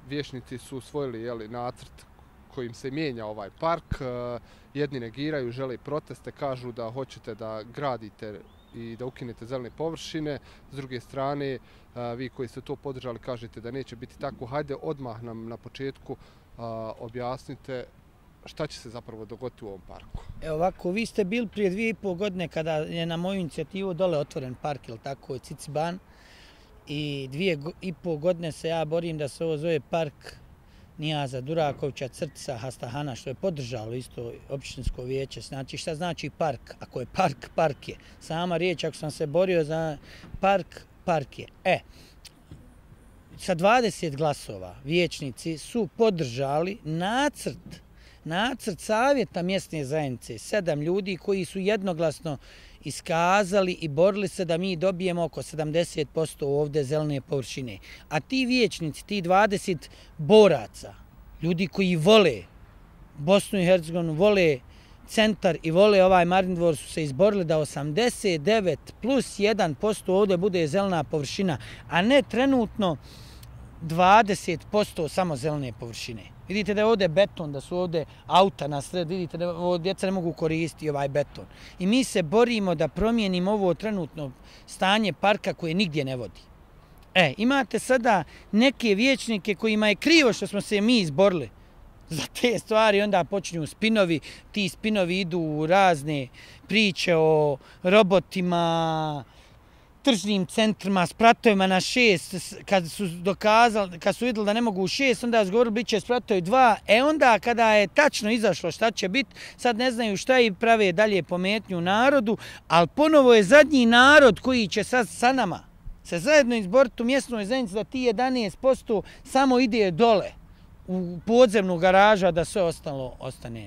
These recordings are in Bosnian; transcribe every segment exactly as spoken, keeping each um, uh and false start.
vijećnici su usvojili jeli, nacrt kojim se mijenja ovaj park. Jedni negiraju, žele proteste, kažu da hoćete da gradite i da ukinete zelene površine. S druge strane, vi koji ste to podržali kažete da neće biti tako. Hajde odmah nam na početku objasnite šta će se zapravo dogoditi u ovom parku. Evo ovako, vi ste bili prije dvije i pol godine kada je na moju inicijativu dole otvoren park, ili tako, Ciciban. I dvije i pol godine se ja borim da se ovo zove park Nijaza Durakovića, Crtica, Hastahana, što je podržalo isto općinsko vijeće. Znači šta znači park? Ako je park, park je. Sama riječ, ako sam se borio za park, park je. E, sa dvadeset glasova vijećnici su podržali nacrt, nacrt savjeta mjesne zajednice, sedam ljudi koji su jednoglasno iskazali i borili se da mi dobijemo oko sedamdeset posto ovdje zelene površine. A ti vijećnici, ti dvadeset boraca, ljudi koji vole Bosnu i Hercegovinu, vole centar i vole ovaj Marindvor, su se izborili da osamdeset devet plus jedan posto ovdje bude zelena površina, a ne trenutno dvadeset posto samo zelene površine. Vidite da je ovdje beton, da su ovdje auta na sred, vidite da ovo djeca ne mogu koristiti ovaj beton. I mi se borimo da promijenimo ovo trenutno stanje parka koje nigdje ne vodi. E, imate sada neke vijećnike kojima je krivo što smo se mi izborili za te stvari, onda počinju spinovi, ti spinovi idu u razne priče o robotima, tržnim centrima, spratovima na šest, kad su dokazali, kad su vidjeli da ne mogu u šest, onda su govorili bit će spratovi dva, e onda kada je tačno izašlo šta će biti, sad ne znaju šta i prave dalje pometnju narodu, ali ponovo je zadnji narod koji će sad sa nama se zajedno izboriti u mjesnoj zajednici da ti jedanaest posto samo ide dole u podzemnu garaža, da sve ostalo ostane.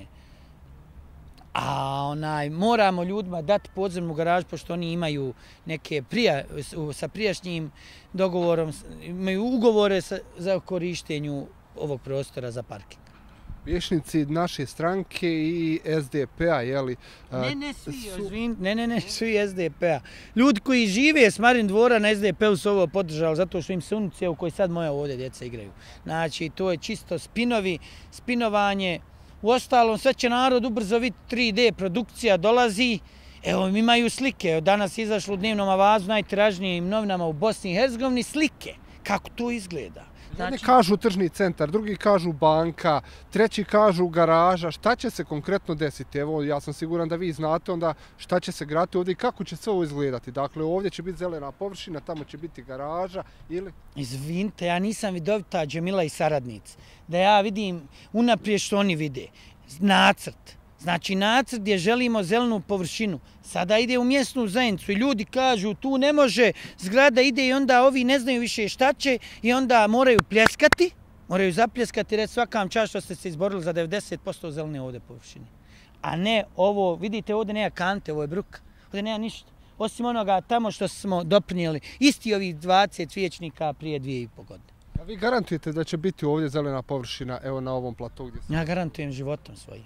A onaj, moramo ljudima dati podzemnu garažu, pošto oni imaju neke prija, sa prijašnjim dogovorom, imaju ugovore sa, za korištenju ovog prostora za parking. Vijećnici naše stranke i S D P-a, jeli? Ne, ne svi, su... ne, ne, ne, svi S D P-a. Ljudi koji žive s Marindvora na S D P-u su ovo podržali, zato što im se unuci, u koji sad moja ovdje djeca igraju. Znači, to je čisto spinovi, spinovanje. Uostalom, sve će narod ubrzo vidjeti, tri D produkcija dolazi. Evo, imaju slike. Danas je izašlo u dnevnom avazu najtiražnijim novinama u Bosni i Hercegovini slike. Kako to izgleda? Znači... Jedni kažu tržni centar, drugi kažu banka, treći kažu garaža. Šta će se konkretno desiti? Evo, ja sam siguran da vi znate onda šta će se graditi ovdje i kako će sve ovo izgledati. Dakle, ovdje će biti zelena površina, tamo će biti garaža ili... Izvinite, ja nisam vidovita Džemila i saradnici. Da ja vidim unaprijed što oni vide. Nacrt. Znači nacrt gdje želimo zelenu površinu. Sada ide u mjesnu zajednicu i ljudi kažu tu ne može, zgrada ide i onda ovi ne znaju više šta će i onda moraju pljeskati, moraju zapljeskati i reći svakam čast što ste se izborili za devedeset posto zelene ovdje površine. A ne ovo, vidite ovdje nema kante, ovo je bruka, ovdje nema ništa. Osim onoga tamo što smo doprinijeli, isti ovih dvadeset vijećnika prije dvije i pol godine. A vi garantujete da će biti ovdje zelena površina evo na ovom platovu gdje se... Ja garantujem životom svojim.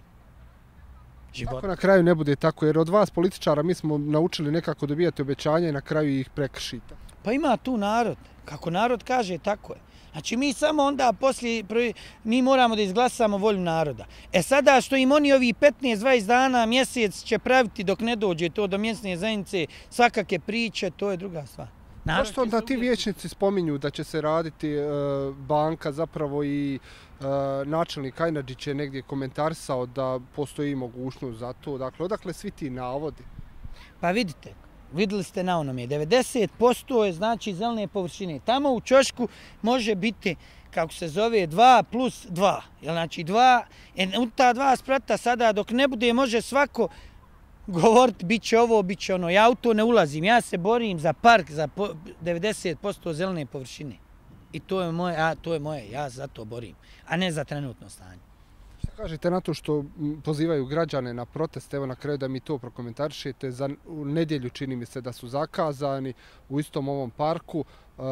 Život. Tako na kraju ne bude tako, jer od vas političara mi smo naučili nekako dobijati obećanja i na kraju ih prekršite. Pa ima tu narod. Kako narod kaže, tako je. Znači mi samo onda poslije, mi moramo da izglasamo volju naroda. E sada što im oni ovi petnaest dvadeset dana, mjesec će praviti dok ne dođe to do mjesne zajednice, svakake priče, to je druga stvar. Zašto onda ti vijećnici spominju da će se raditi e, banka zapravo i e, načelnik Ajnadžić je negdje komentarisao da postoji mogućnost za to. Dakle, odakle svi ti navodi? Pa vidite, vidjeli ste na onome, devedeset posto je znači zelene površine. Tamo u ćošku može biti, kako se zove, dva plus dva. Znači dva, u ta dva sprata sada dok ne bude može svako govoriti bit će ovo, bit će ono. Ja u to ne ulazim. Ja se borim za park, za devedeset posto zelene površine. I to je moje, a to je moje. Ja za to borim, a ne za trenutno stanje. Šta kažete na to što pozivaju građane na proteste? Evo na kraju da mi to prokomentarišete. Za u nedjelju čini mi se da su zakazani u istom ovom parku. Uh,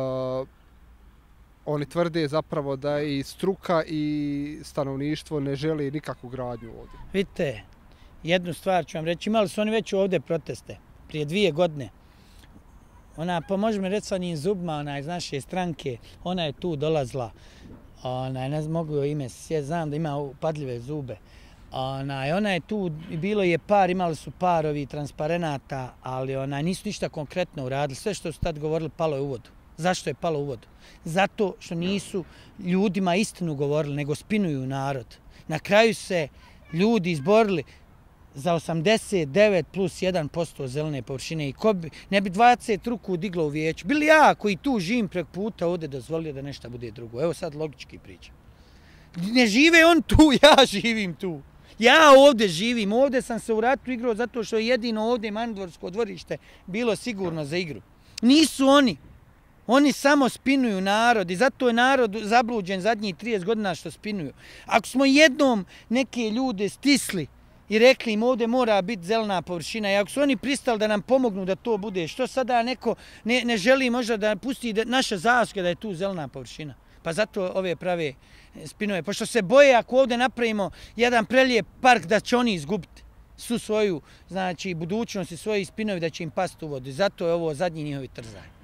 oni tvrde zapravo da i struka i stanovništvo ne žele nikakvu gradnju ovdje. Vidite, jednu stvar ću vam reći, imali su oni već ovdje proteste, prije dvije godine. Ona, pa možemo reći sa njim zubima, ona iz naše stranke, ona je tu dolazila Onaj, ne mogu joj ime sjeti, znam da ima upadljive zube. Onaj, ona je tu, bilo je par, imali su par ovih transparenata, ali onaj, nisu ništa konkretno uradili. Sve što su tad govorili palo je u vodu. Zašto je palo u vodu? Zato što nisu ljudima istinu govorili, nego spinuju narod. Na kraju se ljudi izborili za osamdeset devet plus jedan posto zelene površine i ko bi, ne bi dvadeset ruku diglo u vijeću. Bili ja koji tu živim prek puta ovdje dozvolio da nešto bude drugo. Evo sad logički pričam. Ne žive on tu, ja živim tu. Ja ovdje živim, ovdje sam se u ratu igrao zato što je jedino ovdje Manidvorsko dvorište bilo sigurno za igru. Nisu oni. Oni samo spinuju narod i zato je narod zabluđen zadnjih trideset godina što spinuju. Ako smo jednom neke ljude stisli i rekli im ovdje mora biti zelena površina i ako su oni pristali da nam pomognu da to bude, što sada neko ne, ne želi možda da pusti da, naša zasluga da je tu zelena površina? Pa zato ove prave spinove. Pošto se boje ako ovdje napravimo jedan prelijep park da će oni izgubiti svu svoju znači, budućnost i svoji spinovi da će im pasti u vodu. Zato je ovo zadnji njihovi trzaj.